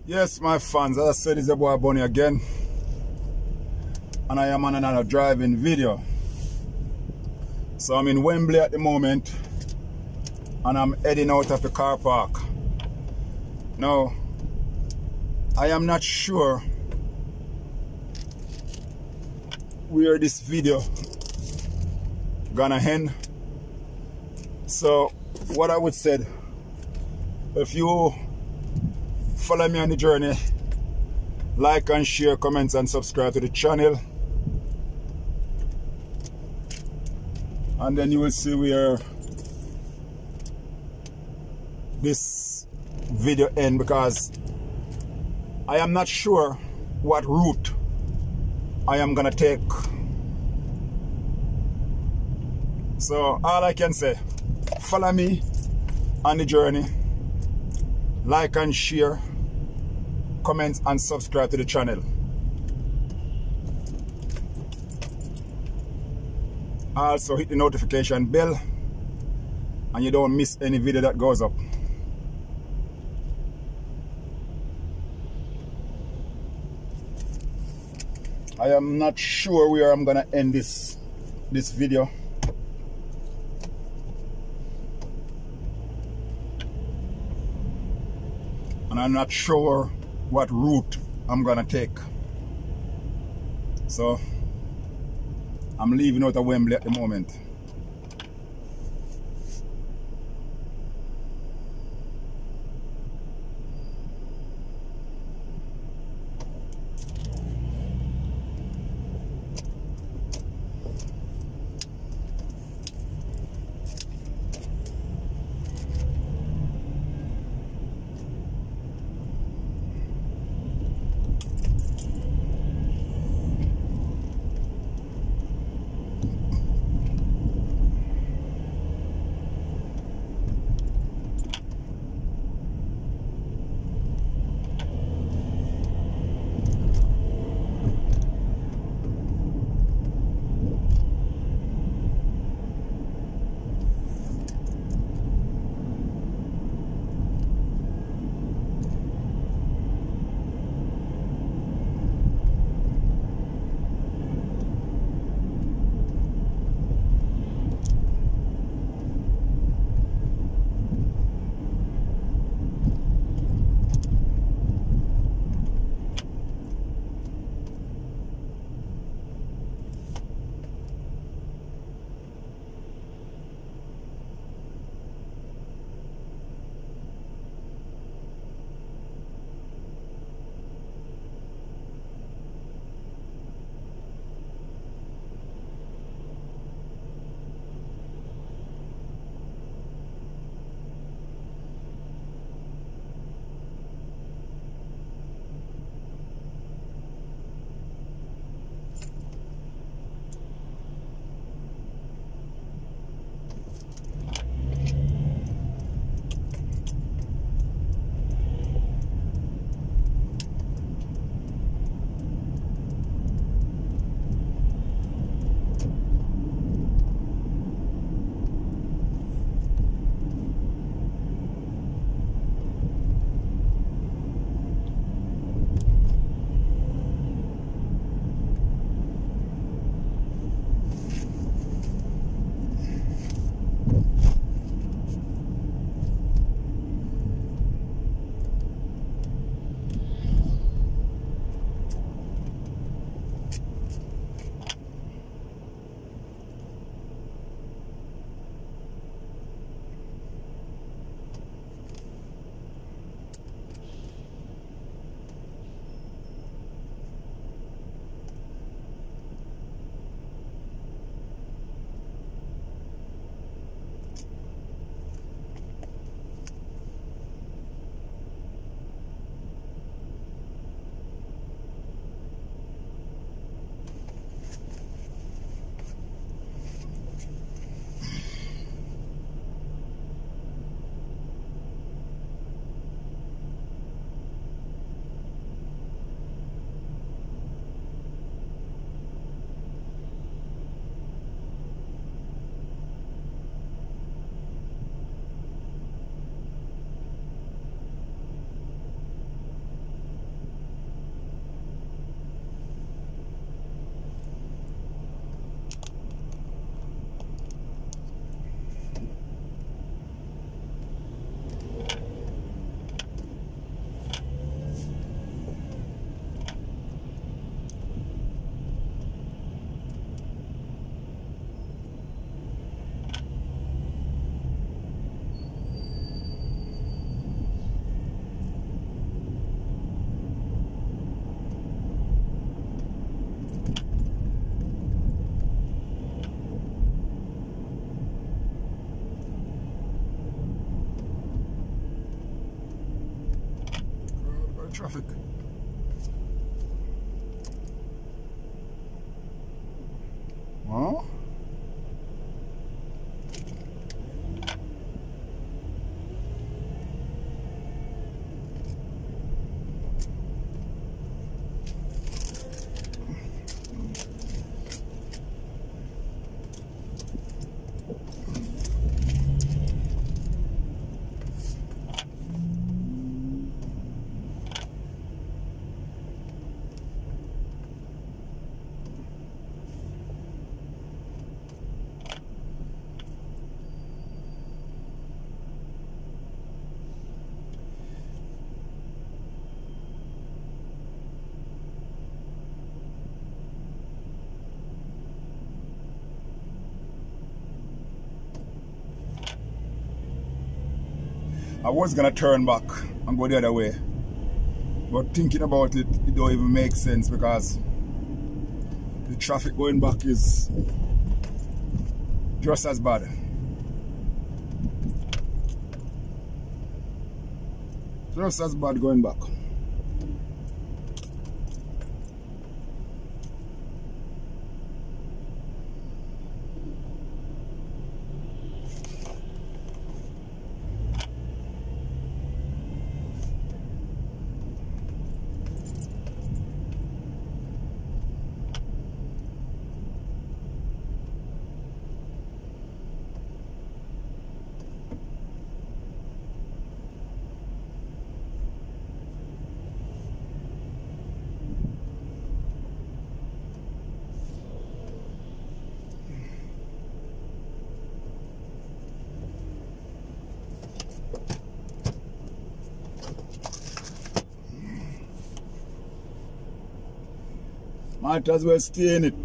Yes, my fans, as I said, it's your boy Bunny again, and I am on another driving video. So I'm in Wembley at the moment, and I'm heading out of the car park. Now, I am not sure where this video gonna end. So what I would say, if you follow me on the journey, like and share, comments and subscribe to the channel, and then you will see where this video ends, because I am not sure what route I am gonna take. So all I can say, follow me on the journey, like and share, comment and subscribe to the channel. Also hit the notification bell and you don't miss any video that goes up. I am not sure where I'm gonna end this video. And I'm not sure what route I'm gonna take. So I'm leaving out of Wembley at the moment. traffic. Huh? I was gonna turn back and go the other way, but thinking about it, it don't even make sense because the traffic going back is just as bad. Just as bad going back. Might as well stay in it.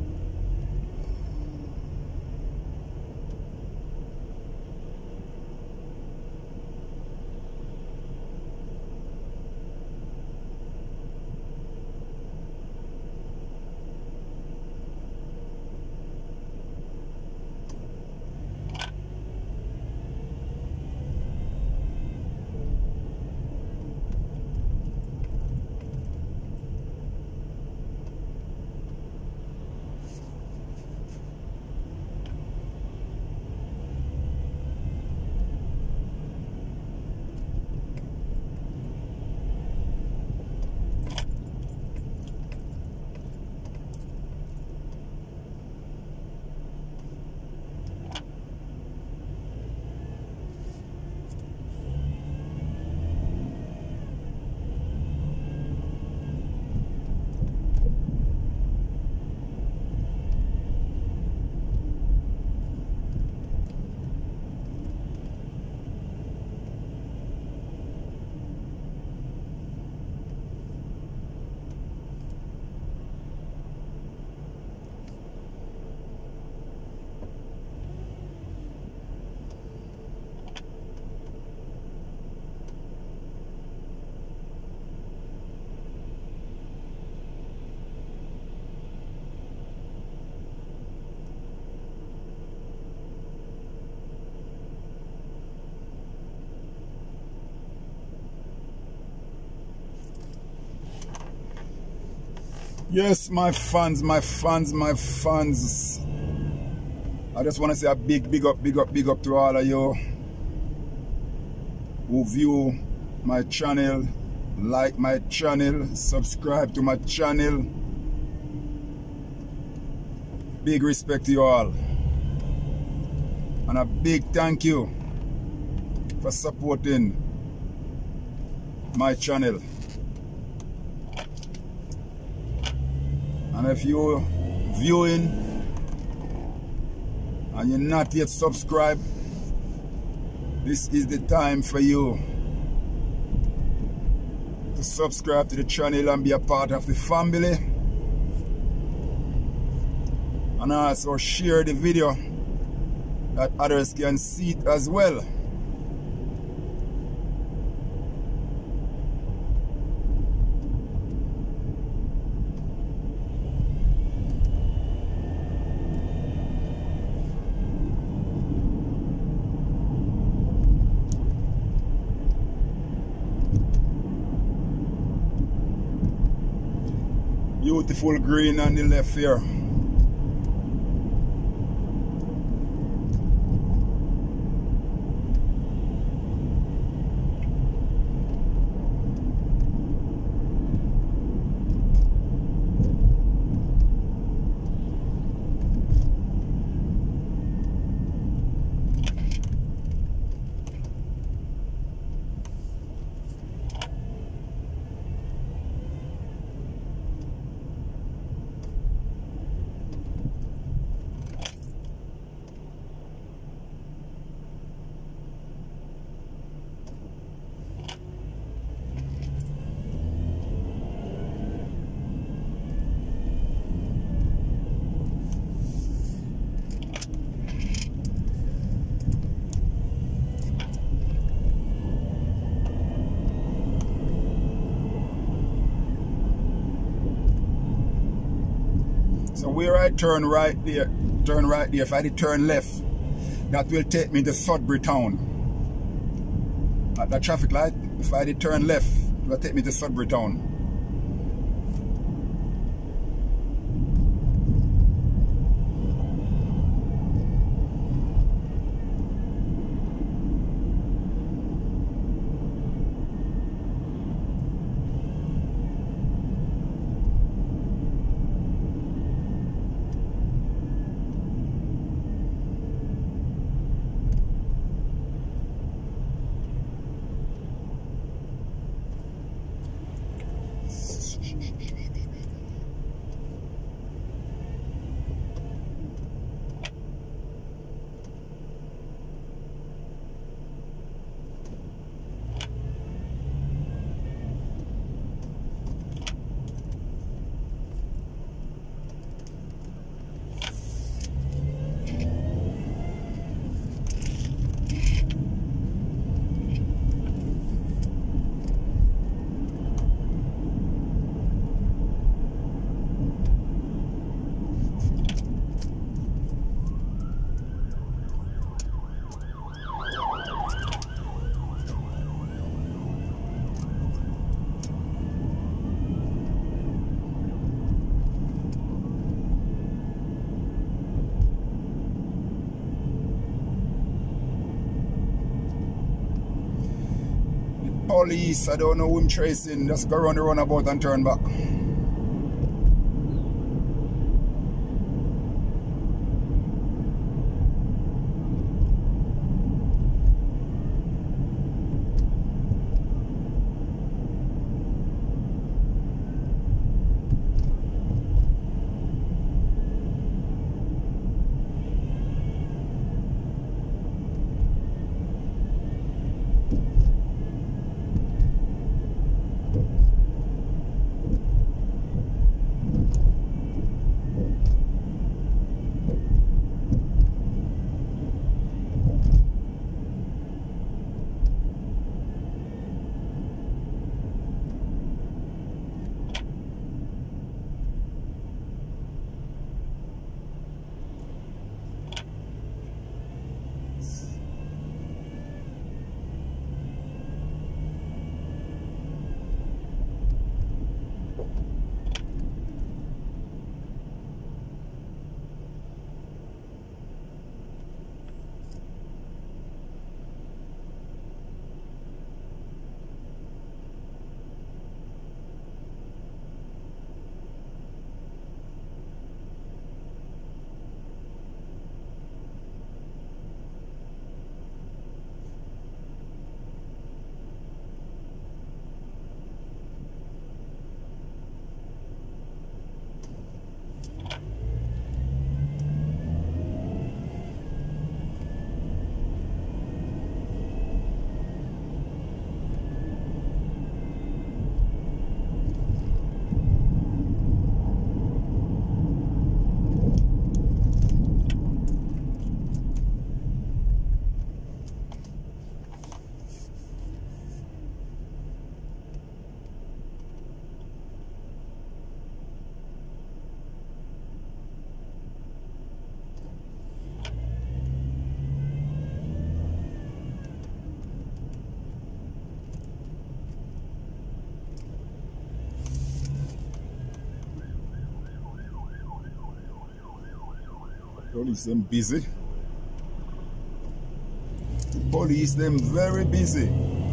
Yes, my fans. I just want to say a big up to all of you who view my channel, like my channel, subscribe to my channel. Big respect to you all. And a big thank you for supporting my channel. And if you're viewing and you're not yet subscribed, this is the time for you to subscribe to the channel and be a part of the family. And also share the video that others can see it as well. Beautiful green on the left here. So where I turn right there, if I did turn left, that will take me to Sudbury town. At that traffic light, if I did turn left, it will take me to Sudbury town. Police, I don't know who I'm tracing, just go around the runabout and turn back. Police them busy. The police them very busy.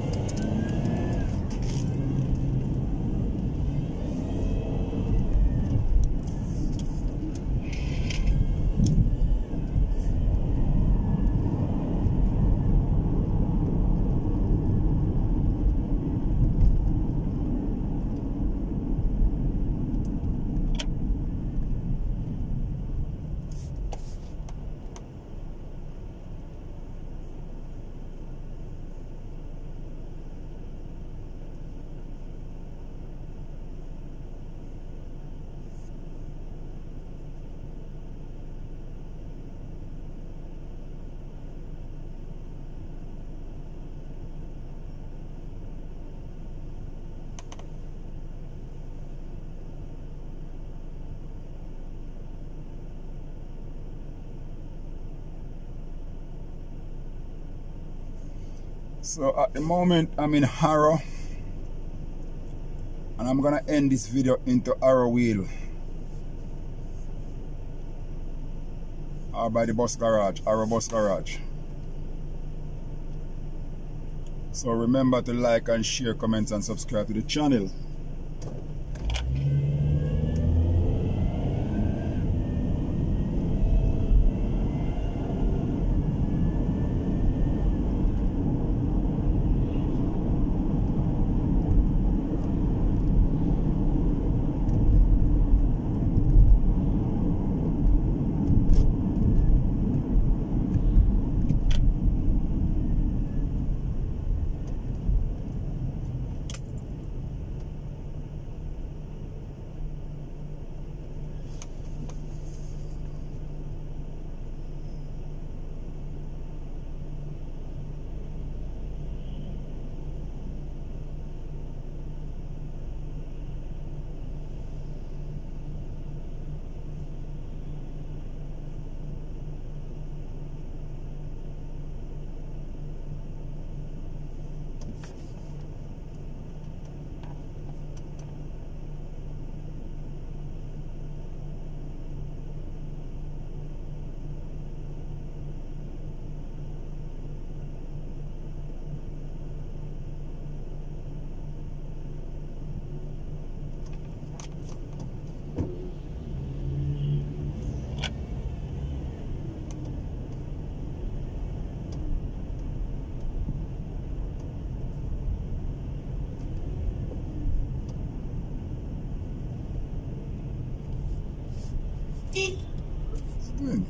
So at the moment I'm in Harrow, and I'm gonna end this video into Harrow Wheel, or by the bus garage, Harrow bus garage. So remember to like and share, comment and subscribe to the channel. Good.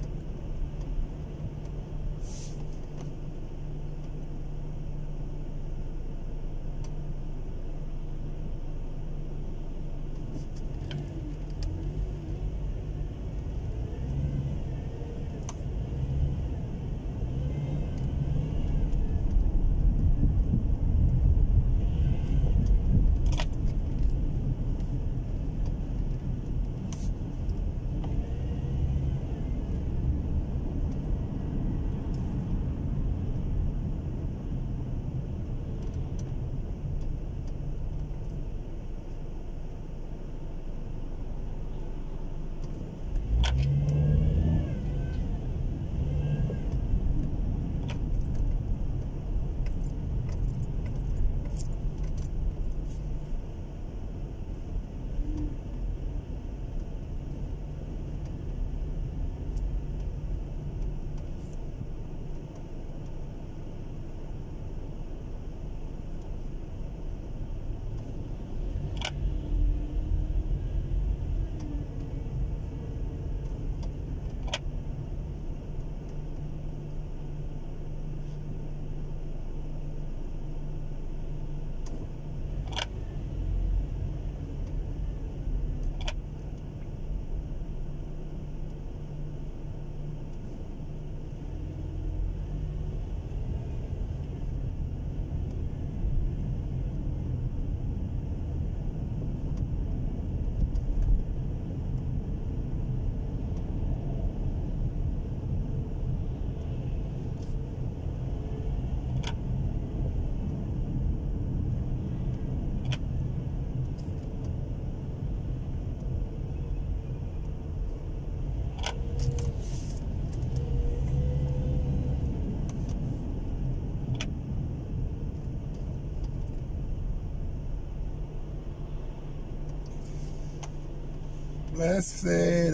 Blessed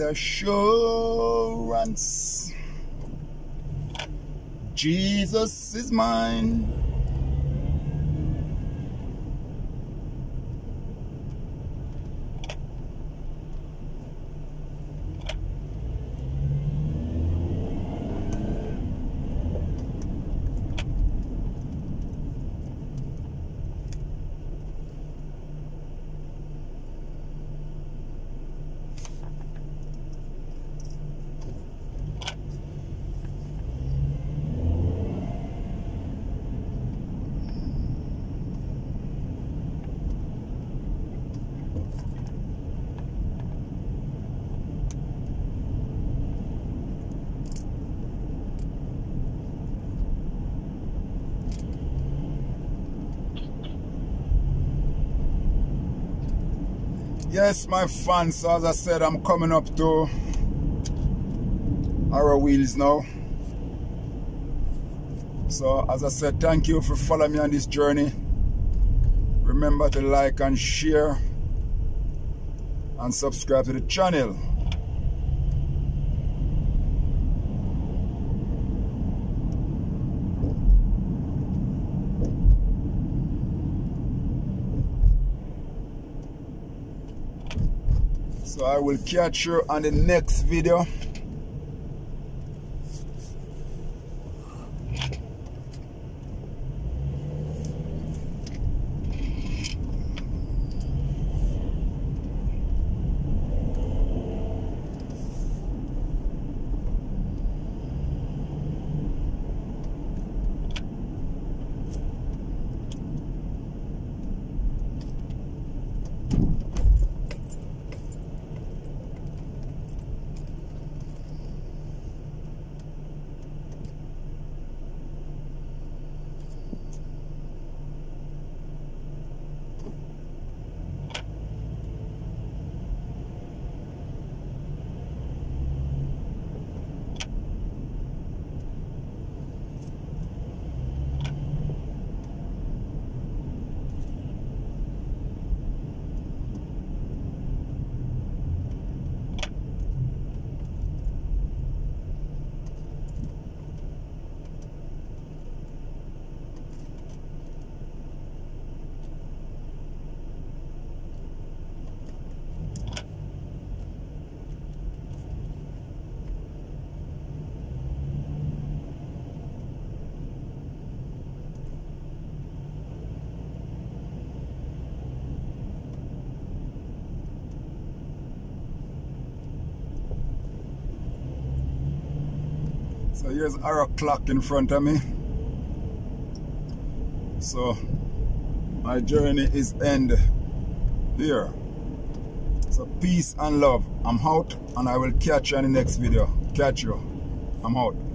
assurance, Jesus is mine. Yes, my fans, so as I said, I'm coming up to Harrow wheels now. So as I said, thank you for following me on this journey. Remember to like and share and subscribe to the channel. So I will catch you on the next video. So here's Harrow clock in front of me. So my journey is end here. So peace and love. I'm out and I will catch you in the next video. Catch you. I'm out.